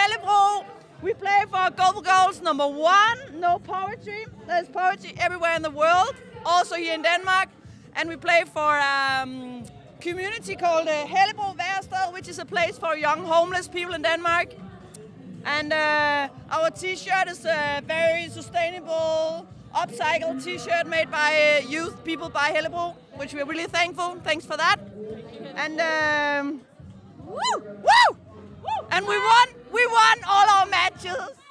Hellebro. We play for Global Goals #1, no poverty. There's poverty everywhere in the world, also here in Denmark. And we play for a community called Hellebroen Værested, which is a place for young homeless people in Denmark. And our t-shirt is a very sustainable, upcycled t-shirt made by youth people by Hellebro, which we're really thankful. Thanks for that. And woo! And we won all our matches.